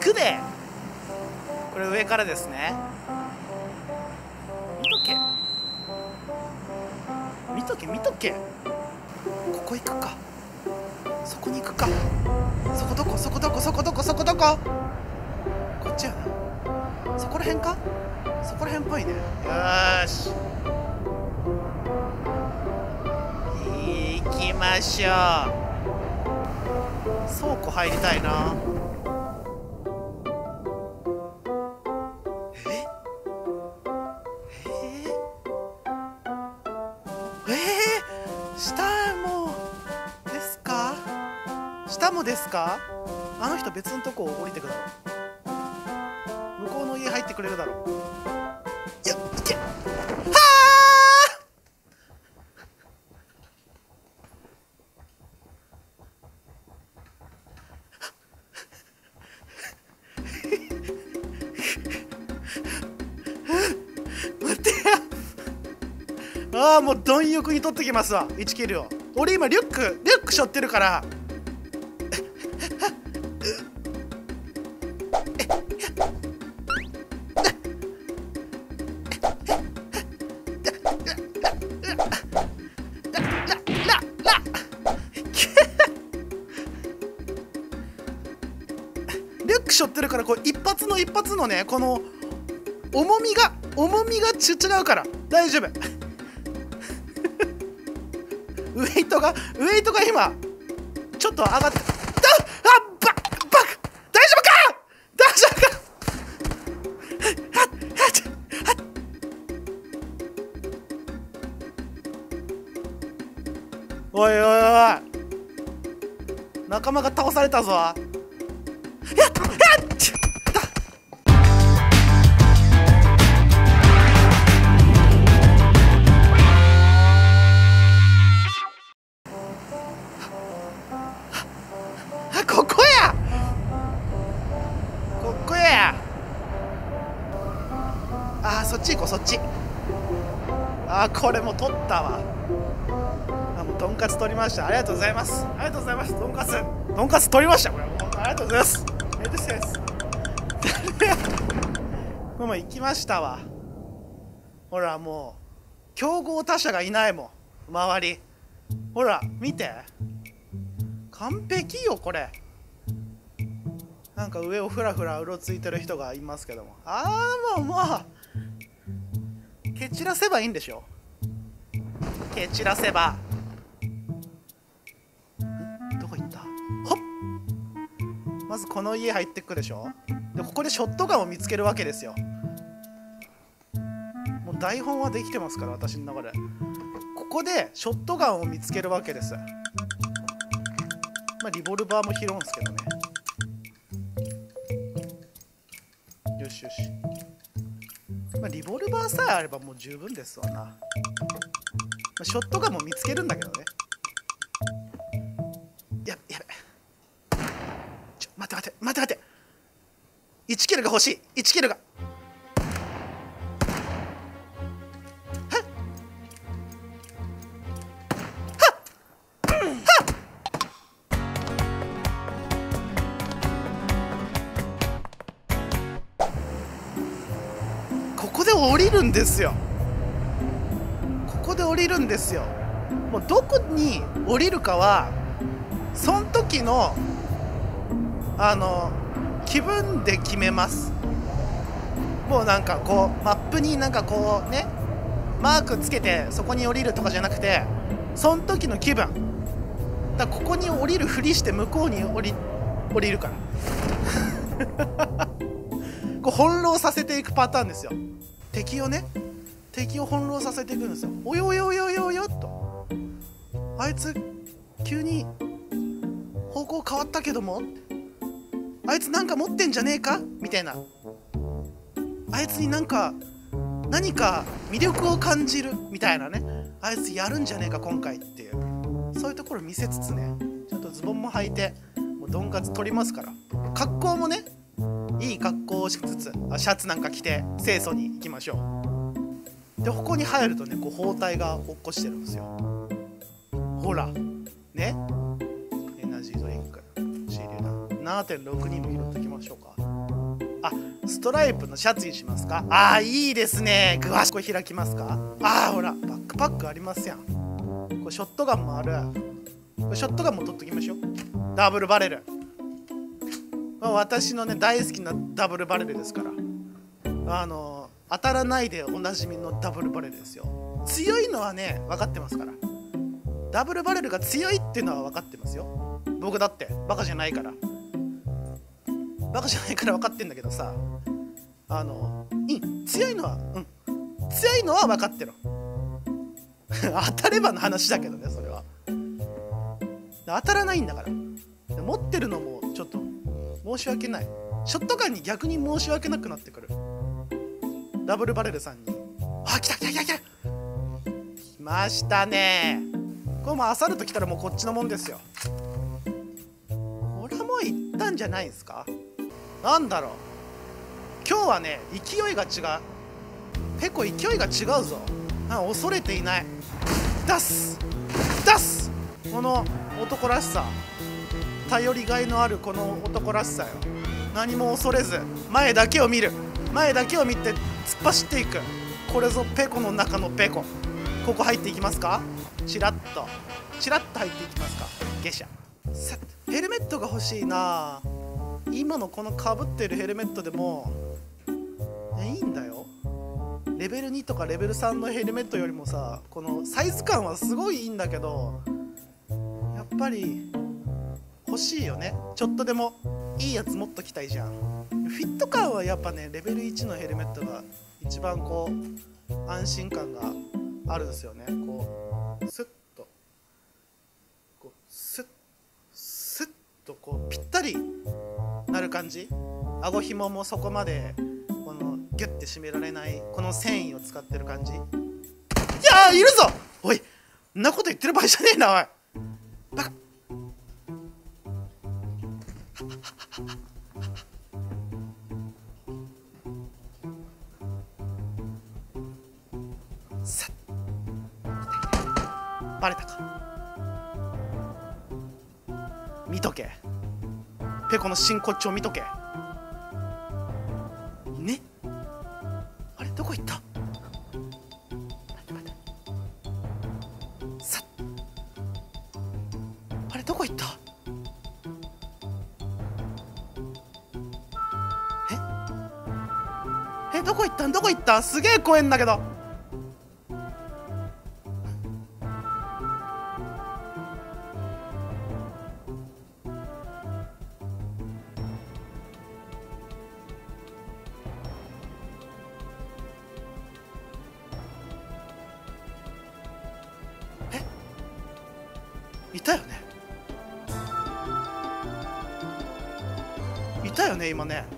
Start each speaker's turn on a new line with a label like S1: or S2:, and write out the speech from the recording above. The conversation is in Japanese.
S1: くで。これ上からですね。見とけ見とけ見とけ。ここ行くか、そこに行くか。そこどこ、そこどこ、そこどこ、そこどこ。こっちやな。そこらへんか、そこらへんっぽいね。よーし、行きましょう。倉庫入りたいな。下もですか、下もですか。あの人別のとこ降りてくだろう。向こうの家入ってくれるだろう。いや、行け。はあ待ってや。ああ、もう貪欲に取ってきますわ、1キルを。俺今リュック背負ってるから。リュック背負ってるから、こう一発のね、この重みが違うから大丈夫。ウェイトが今ちょっと上がって、バカ大丈夫か、大丈夫か。おいおいおい、仲間が倒されたぞ。やったやった。ここや。あー、そっち行こう、そっち。あー、これも取ったわ。あ、もうとんかつ取りました。ありがとうございます。ありがとうございます。とんかつ取りました。これもうありがとうございます。です。もう行きましたわ。ほら、もう競合他社がいないもん、周り。ほら見て、完璧よこれ。なんか上をふらふらうろついてる人がいますけども、もう蹴散らせばいいんでしょ。蹴散らせば。どこ行った。ほっ、まずこの家入ってくでしょ。でここでショットガンを見つけるわけですよ。もう台本はできてますから、私の中で。ここでショットガンを見つけるわけです。まあリボルバーも拾うんですけどね。よしよし。まあリボルバーさえあればもう十分ですわな。まあ、ショットガンも見つけるんだけどね。やべ。待って。1キルが欲しい。1キルが。ここで降りるんですよ。もうどこに降りるかはその時の気分で決めます。もうなんかこうマップになんかこうね、マークつけてそこに降りるとかじゃなくて、その時の気分だ。ここに降りるふりして向こうに降りるからこう翻弄させていくパターンですよ。敵を翻弄させていくんですよ。およっと、あいつ急に方向変わったけども、あいつなんか持ってんじゃねえかみたいな、あいつに何か魅力を感じるみたいなね、あいつやるんじゃねえか今回っていう、そういうところ見せつつね、ちゃんとズボンも履いて、もうドンカツ取りますから、格好もねいい格好をしつつ、シャツなんか着て清楚に行きましょう。でここに入るとね、こう包帯が落っこしてるんですよ。ほらね、エナジードリンク、シールだ。 7.6 にも拾っておきましょうか。あ、ストライプのシャツにしますか。あー、いいですね。グワッ、これ開きますか。あー、ほらバックパックありますやん。これショットガンもある。これショットガンも取っときましょう。ダブルバレル、私のね大好きなダブルバレルですから。当たらないでおなじみのダブルバレルですよ。強いのはね分かってますから。ダブルバレルが強いっていうのは分かってますよ。僕だってバカじゃないから分かってんだけどさ、強いのは強いのは分かってる当たればの話だけどね、それは。当たらないんだから。持ってるのもちょっと申し訳ない。ショットガンに逆に申し訳なくなってくる。ダブルバレルさんに。あ、来た来ましたね。これもアサルト来たらもうこっちのもんですよ。これはもういったんじゃないですか。なんだろう、今日はね勢いが違う。ペコ勢いが違うぞ。恐れていない。出すこの男らしさ、頼りがいのあるこの男らしさよ。何も恐れず前だけを見る。前だけを見て突っ走っていく。これぞペコの中のペコ。ここ入っていきますか。チラッと入っていきますか。下車。さてヘルメットが欲しいな。今のこのかぶってるヘルメットでもいいんだよ。レベル2とかレベル3のヘルメットよりもさ、このサイズ感はすごいいいんだけど、やっぱり欲しいよね。ちょっとでもいいやつ持っときたいじゃん。フィット感はやっぱねレベル1のヘルメットが一番こう安心感があるんですよね。こうスッとこうスッとこうぴったりなる感じ。顎ひももそこまでこのギュッて締められないこの繊維を使ってる感じ。いやー、いるぞ。おい、んなこと言ってる場合じゃねえな、おいバカ。さっ、バレたか。見とけ、ペコの真骨頂見とけね。あれどこ行った。さっ、あれどこ行った。どこ行った。すげえ怖えんだけど。いたよね今ね。